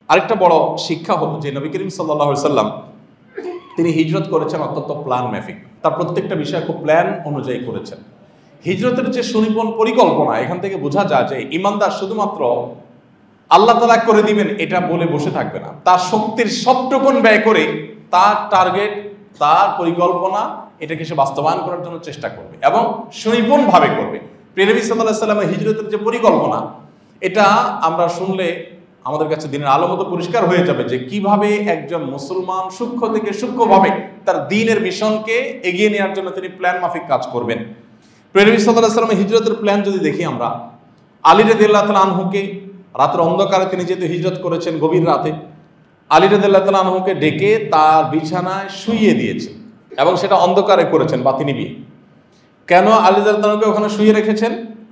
আরেকটা বড় শিক্ষা হলো যে নবী করিম সাল্লাল্লাহু আলাইহি সাল্লাম তিনি হিজরত করেছেন অত্যন্ত প্ল্যান মাফিক। তার প্রত্যেকটা বিষয় খুব প্ল্যান অনুযায়ী করেছেন। হিজরতের যে সুনিপুণ পরিকল্পনা, এখান থেকে বোঝা যায় যে ইমানদার শুধুমাত্র আল্লাহ তাআলা করে দিবেন এটা বলে বসে থাকবে না, তার শক্তির সবটুকুন ব্যয় করে তার টার্গেট, তার পরিকল্পনা এটাকে সে বাস্তবায়ন করার জন্য চেষ্টা করবে এবং সুনিপুণভাবে করবে। প্রিয় নবী সাল্লাল্লাহু আলাইহি সাল্লামের হিজরতের যে পরিকল্পনা, এটা আমরা শুনলে আমাদের কাছে দিনের আলো মতো পরিষ্কার হয়ে যাবে যে কিভাবে একজন মুসলমান সূক্ষ্ম থেকে সূক্ষ্মভাবে তার দ্বীনের মিশনকে এগিয়ে নেওয়ার জন্য তিনি প্ল্যান মাফিক কাজ করবেন। প্রিয় নবী সাল্লাল্লাহু আলাইহি সাল্লামের হিজরতের প্ল্যান যদি দেখি আমরা, আলী রাদিয়াল্লাহু তাআলা আনহুকে রাতের অন্ধকারে তিনি যেহেতু হিজরত করেছেন গভীর রাতে, আলী রাদিয়াল্লাহু তাআলা আনহুকে ডেকে তার বিছানায় শুইয়ে দিয়েছেন এবং সেটা অন্ধকারে করেছেন, বাতি নিভিয়ে। কেন আলী রাদিয়াল্লাহু তাআলা আনহুকে ওখানে শুইয়ে রেখেছেন?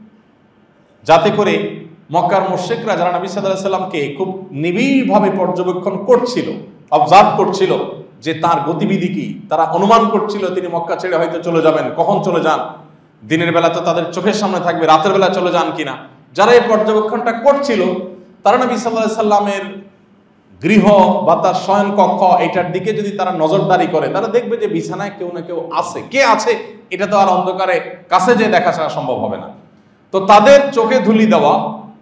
যাতে করে মক্কার মুশরিকরা যারা নবী সাল্লাল্লাহু আলাইহি সাল্লামকে খুব নিবিড়ভাবে পর্যবেক্ষণ করছিল, অবজার্ভ করছিল যে তার গতিবিধি কি, তারা অনুমান করছিল তিনি মক্কা ছেড়ে হয়তো চলে যাবেন, কখন চলে যান, দিনের বেলা তো তাদের চোখের সামনে থাকবে, রাতের বেলা চলে যান কিনা। যারা এই পর্যবেক্ষণটা করছিল তারা নবী সাল্লাল্লাহু আলাইহি সাল্লামের গৃহ বা তার শয়ন কক্ষ এটার দিকে যদি তারা নজরদারি করে, তারা দেখবে যে বিছানায় কেউ না কেউ আছে। কে আছে এটা তো আর অন্ধকারে কাছে যে দেখা ছাড়া সম্ভব হবে না। তো তাদের চোখে ধুলি দেওয়া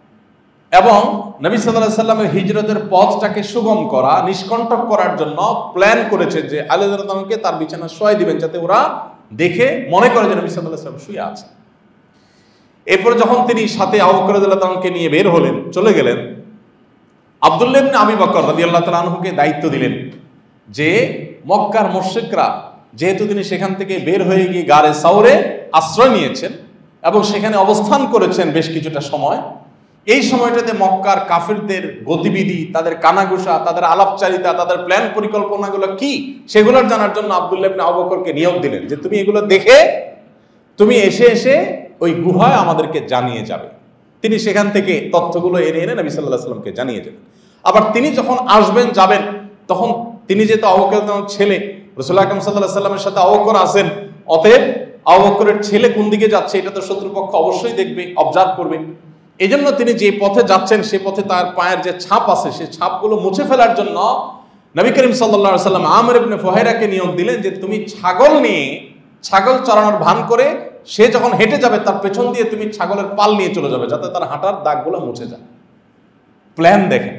এবং নবী সাল্লাল্লাহু আলাইহি সাল্লামের হিজরতের পথটাকে সুগম করা, নিষ্কণ্টক করার জন্য প্ল্যান করেছে যে আলী রাদিয়াল্লাহু আনহুকে তার বিছানা শোয়াই দিবেন, যাতে ওরা দেখে মনে করে যে নবী সাল্লাল্লাহু আলাইহি সাল্লাম শুয়ে আছে। এরপর যখন তিনি সাথে আবু বকর রাদিয়াল্লাহু তাআলাকে নিয়ে বের হলেন, চলে গেলেন, আব্দুল্লাহ ইবনে আবী বকর রাদিয়াল্লাহু তাআলা আনহুকে দায়িত্ব দিলেন যে মক্কার মুশরিকরা যেহেতু তিনি সেখান থেকে বের হয়ে গিয়ে গারে সাউরে আশ্রয় নিয়েছেন এবং সেখানে অবস্থান করেছেন বেশ কিছুটা সময়, এই সময়টাতে মক্কার কাফিরদের গতিবিধি, তাদের কানাঘুষা, তাদের আলাপচারিতা, তাদের প্ল্যান পরিকল্পনাগুলো কি সেগুলোর জানার জন্য আব্দুল্লাহ ইবনে আবু বকরকে নিয়োগ দিলেন যে তুমি এগুলো দেখে তুমি এসে এসে ওই গুহায় আমাদেরকে জানিয়ে যাবে। তিনি সেখান থেকে তথ্যগুলো এনে এনে নবী সাল্লাল্লাহু আলাইহি সাল্লামকে জানিয়ে যাবেন। আবার তিনি যখন আসবেন যাবেন, তখন তিনি যেহেতু আবু বকরের ছেলে, রাসূল আকরাম সাল্লাল্লাহু আলাইহি সাল্লামের সাথে আবু বকর আছেন, অতএব আবু বকরের ছেলে কোন দিকে যাচ্ছে এটা তো শত্রুপক্ষ অবশ্যই দেখবে, অবজার্ভ করবে। এই জন্য তিনি যে পথে যাচ্ছেন সে পথে তার পায়ের যে ছাপ আছে সেই ছাপগুলো মুছে ফেলার জন্য নবী করিম সাল্লাল্লাহু আলাইহি সাল্লাম আমর ইবনে ফুহাইরাকে নিয়োগ দিলেন যে তুমি ছাগল নিয়ে, ছাগল চড়ানোর ভান করে সে যখন হেঁটে যাবে তার পেছন দিয়ে তুমি ছাগলের পাল নিয়ে চলে যাবে, যাতে তার হাঁটার দাগগুলো মুছে যায়। প্ল্যান দেখেন।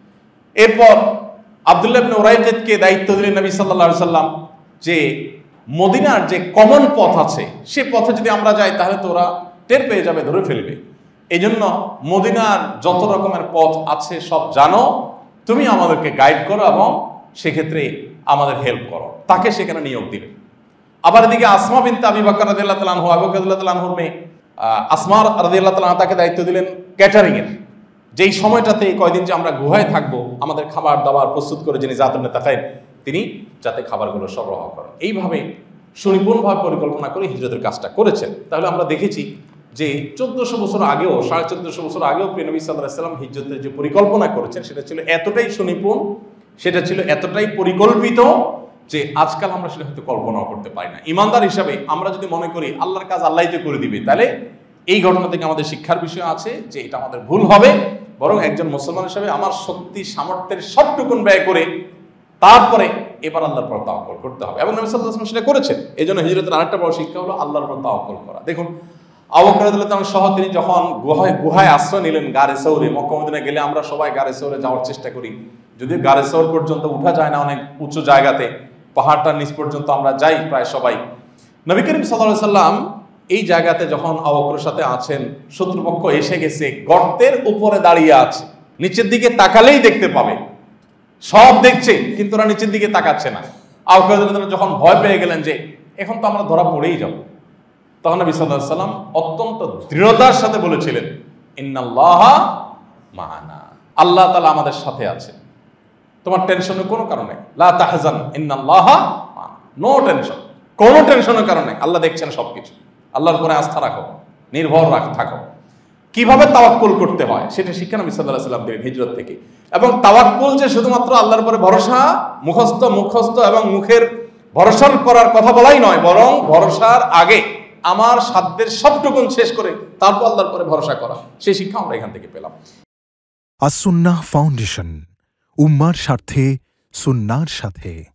এরপর আব্দুল্লাহ ইবনে উরাইকিতকে দায়িত্ব দিলেন নবী সাল্লাল্লাহু আলাইহি সাল্লাম যে মদিনার যে কমন পথ আছে সে পথে যদি আমরা যাই তাহলে তো ওরা টের পেয়ে যাবে, ধরে ফেলবে। এই জন্য মদিনার যত রকমের পথ আছে সব জানো, তুমি আমাদেরকে গাইড করো এবং সেক্ষেত্রে আমাদের হেল্প করো। তাকে সেখানে নিয়োগ দিলেন। আবার এদিকে আসমা বিনতে আবী বকর রাদিয়াল্লাহু তাআলা আনহু, আবু বকর রাদিয়াল্লাহু তাআলা আনহুর মেয়ে আসমা রাদিয়াল্লাহু তাআলা তাকে দায়িত্ব দিলেন ক্যাটারিং এর। যেই সময়টাতে কয়দিন যে আমরা গুহায় থাকবো, আমাদের খাবার দাবার প্রস্তুত করে যিনি জাতুন নেতাকাইন, তিনি যাতে খাবারগুলো সরবরাহ করেন। এইভাবে সুনিপুণভাবে পরিকল্পনা করে হিজরতের কাজটা করেছেন। তাহলে আমরা দেখেছি যে 1400 বছর আগেও, 1450 বছর আগেও প্রিয় নবী সাল্লাল্লাহু আলাইহি সাল্লাম হিজরতের যে পরিকল্পনা করেছেন সেটা ছিল এতটাই সুনিপুণ, সেটা ছিল এতটাই পরিকল্পিত যে আজকাল আমরা সেটা হয়তো কল্পনাও করতে পারি না। ইমানদার হিসাবে আমরা যদি মনে করি আল্লাহর কাজ আল্লাহই তো করে দিবে, তাহলে এই ঘটনা থেকে আমাদের শিক্ষার বিষয় আছে যে এটা আমাদের ভুল হবে। বরং একজন মুসলমান হিসাবে আমার শক্তি সামর্থ্যের সবটুকুন ব্যয় করে তারপরে এবার আল্লাহর উপর তাওয়াক্কুল করতে হবে এবং নবী সাল্লাল্লাহু আলাইহি ওয়াসাল্লাম সেটা করেছেন। এই জন্য হিজরতের আরেকটা বড় শিক্ষা হলো আল্লাহর উপর তাওয়াক্কুল করা। দেখুন আবু বকর রাদিয়াল্লাহু তাআলা সহ তিনি যখন গুহায় আশ্রয় নিলেন গারে সৌরে, মক্কা মদিনা গেলে আমরা সবাই গারে সৌরে যাওয়ার চেষ্টা করি, যদিও গারে সৌর পর্যন্ত উঠা যায় না, অনেক উঁচু জায়গাতে, পাহাড়টার নিচ পর্যন্ত আমরা যাই প্রায় সবাই। নবী করিম সাল্লাল্লাহু আলাইহি সাল্লাম এই জায়গাতে যখন আবু বকরের সাথে আছেন, শত্রুপক্ষ এসে গেছে, গর্তের উপরে দাঁড়িয়ে আছে, নিচের দিকে তাকালেই দেখতে পাবে, সব দেখছে কিন্তু ওরা নিচের দিকে তাকাচ্ছে না। আবু বকর রাদিয়াল্লাহু তাআলা যখন ভয় পেয়ে গেলেন যে এখন তো আমরা ধরা পড়েই যাব, তখন নবী সাল্লাল্লাহু আলাইহি সাল্লাম অত্যন্ত দৃঢ়তার সাথে বলেছিলেন ইন্নাল্লাহা মা'ানা, আল্লাহ তাআলা আমাদের সাথে আছে, তোমার টেনশনের কোনো কারণ নেই। লা তাহজান ইন্নাল্লাহা মা'ানা, নো টেনশন, কোনো টেনশনের কারণ নেই, আল্লাহ দেখছেন সবকিছু। আল্লাহর উপরে আস্থা রাখো, নির্ভর থাকো। কিভাবে তাওয়াক্কুল করতে হয় সেটা শিক্ষা নবী সাল্লাল্লাহু আলাইহি সাল্লাম দিলেন হিজরত থেকে। এবং তাওয়াক্কুল যে শুধুমাত্র আল্লাহর উপরে ভরসা, মুখস্থ এবং মুখের ভরসা করার কথা বলাই নয়, বরং ভরসার আগে আমার সাধ্যের সবটুকুন শেষ করে তারপর আল্লাহর উপরে ভরসা করা, সেই শিক্ষা আমরা এখান থেকে পেলাম। আস-সুন্নাহ ফাউন্ডেশন, উম্মার স্বার্থে সুন্নাহর সাথে।